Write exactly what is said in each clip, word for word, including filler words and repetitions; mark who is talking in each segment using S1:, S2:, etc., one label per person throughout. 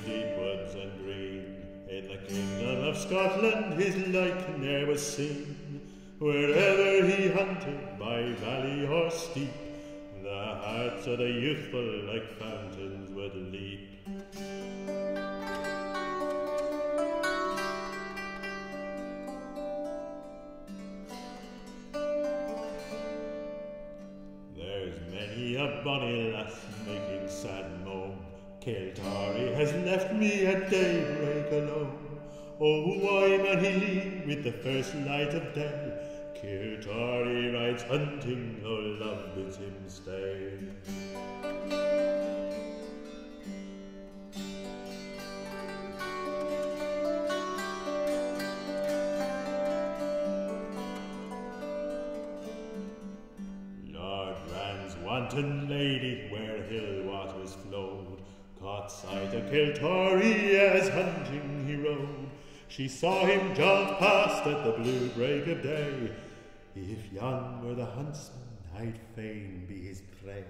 S1: deep woods and green. In the kingdom of Scotland his like ne'er was seen. Wherever he hunted, by valley or steep, the hearts of the youthful like fountains would leap. There's many a bonny lass making sad moan, Kiltory has left me at daybreak alone. Oh, why man he leave with the first light of day? Kiltory rides hunting, though love bids him stay. Lord Rand's wanton lady, where hill waters flowed, caught sight of Kiltory as hunting he rode. She saw him jaunt past at the blue break of day. If yon were the huntsman, I'd fain be his prey.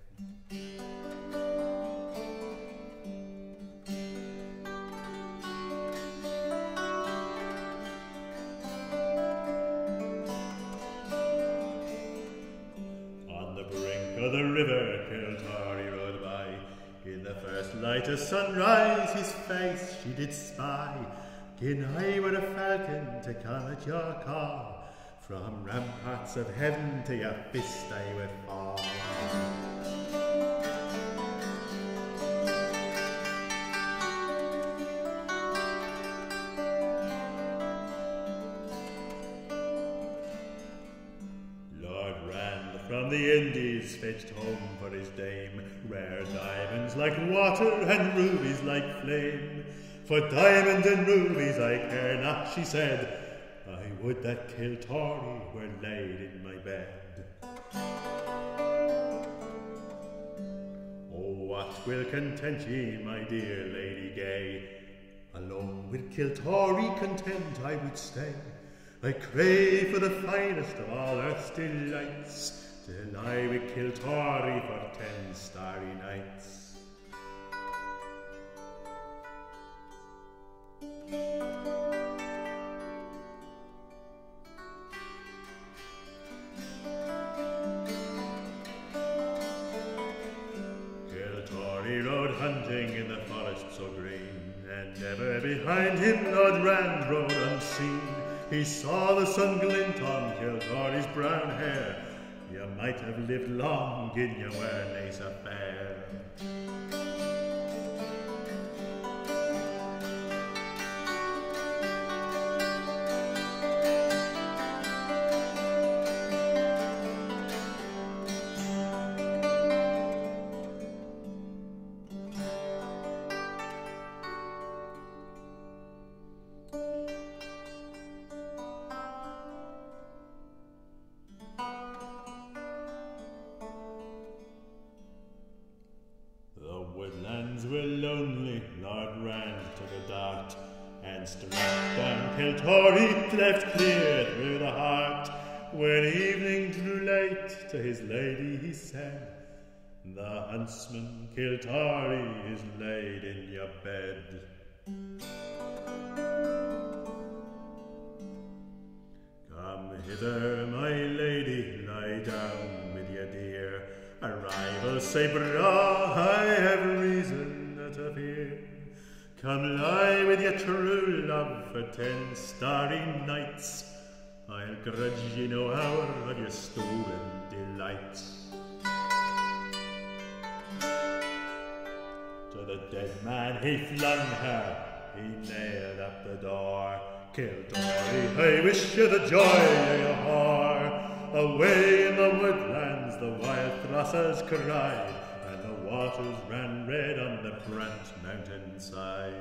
S1: On the brink of the river Kiltory rode by. In the first light of sunrise his face she did spy. Gin I were a falcon to come at your call, from ramparts of heaven to your fist I would fall. Lord Rand from the Indies fetched home for his dame rare diamonds like water and rubies like flame. For diamonds and rubies I care not, she said, I would that Kiltory were laid in my bed. Oh, what will content ye, my dear lady gay? Alone with Kiltory content I would stay. I crave for the finest of all earth's delights, to lie with Kiltory for ten starry nights. Kiltory rode hunting in the forest so green, and ever behind him Lord Rand rode unseen. He saw the sun glint on Kiltory's brown hair. You might have lived long gin you were nae so fair. Woodlands were lonely, Lord Rand took a dart, and struck down Kiltory, cleft clear through the heart. When evening drew late, to his lady he said, The huntsman Kiltory is laid in your bed. Come hither, my lady, lie down with your dear. A rival say bra, I have reason to fear. Come lie with your true love for ten starry nights. I'll grudge ye no hour of your stolen delights. To the dead man he flung her, he nailed up the door. Kiltory, I wish you the joy of your whore. Away in the woodlands the wild thrusses cried, and the waters ran red on the Brant mountain side.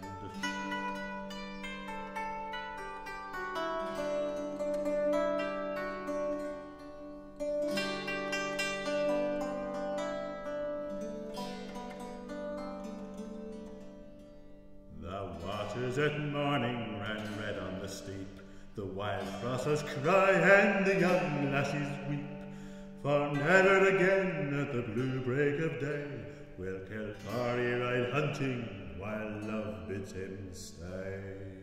S1: The waters at morning ran red on the steep. The wild thrusses cry and the young lassies weep, for never again at the blue break of day will Kiltory ride hunting while love bids him stay.